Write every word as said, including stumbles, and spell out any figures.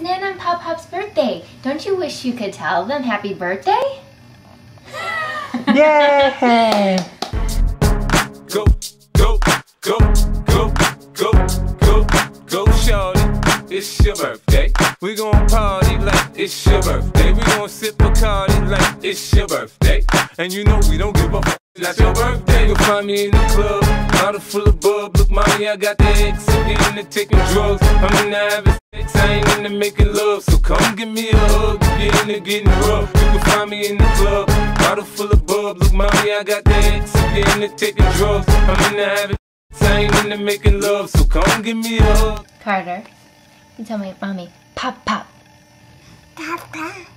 Nan and Pop Pop's birthday. Don't you wish you could tell them happy birthday? Yay! Go, go, go, go, go, go, go, shorty. It's your birthday. We gon' party like it's your birthday. We gon' sip Bacardi like it's your birthday. And you know we don't give a f***. That's your birthday. You'll find me in the club, bottle full of bub. Look, mommy, I got the X. I'm getting into taking drugs. I'm into having sex. I ain't into making love. So come give me a hug. If you're into getting rough, you can find me in the club, bottle full of bub. Look, mommy, I got the X. I'm getting into taking drugs. I'm into having sex. I ain't into making love. So come give me a hug. Carter, you tell me, Mommy, Pop Pop. Papa.